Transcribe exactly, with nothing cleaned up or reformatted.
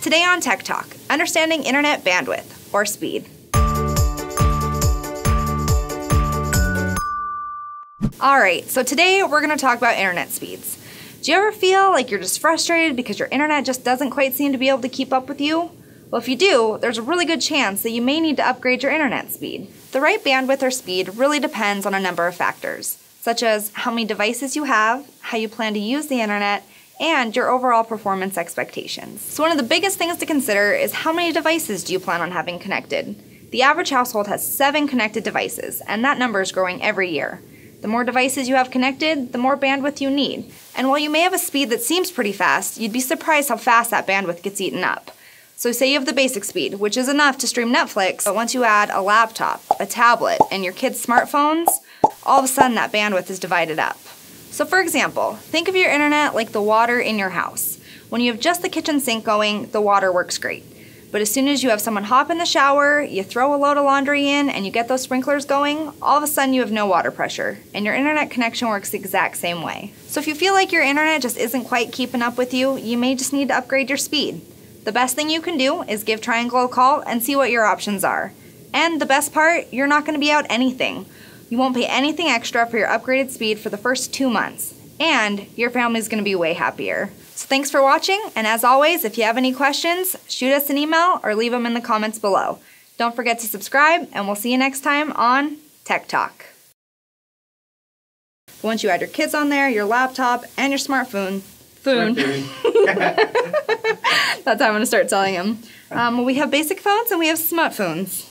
Today on Tech Talk, understanding internet bandwidth, or speed. Alright, so today we're going to talk about internet speeds. Do you ever feel like you're just frustrated because your internet just doesn't quite seem to be able to keep up with you? Well, if you do, there's a really good chance that you may need to upgrade your internet speed. The right bandwidth or speed really depends on a number of factors, such as how many devices you have, how you plan to use the internet, and your overall performance expectations. So one of the biggest things to consider is how many devices do you plan on having connected? The average household has seven connected devices, and that number is growing every year. The more devices you have connected, the more bandwidth you need. And while you may have a speed that seems pretty fast, you'd be surprised how fast that bandwidth gets eaten up. So say you have the basic speed, which is enough to stream Netflix, but once you add a laptop, a tablet, and your kids' smartphones, all of a sudden that bandwidth is divided up. So for example, think of your internet like the water in your house. When you have just the kitchen sink going, the water works great. But as soon as you have someone hop in the shower, you throw a load of laundry in, and you get those sprinklers going, all of a sudden you have no water pressure, and your internet connection works the exact same way. So if you feel like your internet just isn't quite keeping up with you, you may just need to upgrade your speed. The best thing you can do is give Triangle a call and see what your options are. And the best part, you're not going to be out anything. You won't pay anything extra for your upgraded speed for the first two months. And your family's going to be way happier. So thanks for watching, and as always, if you have any questions, shoot us an email or leave them in the comments below. Don't forget to subscribe, and we'll see you next time on Tech Talk. Once you add your kids on there, your laptop, and your smartphone, phone. That's how I'm going to start telling them. Um, we have basic phones and we have smartphones.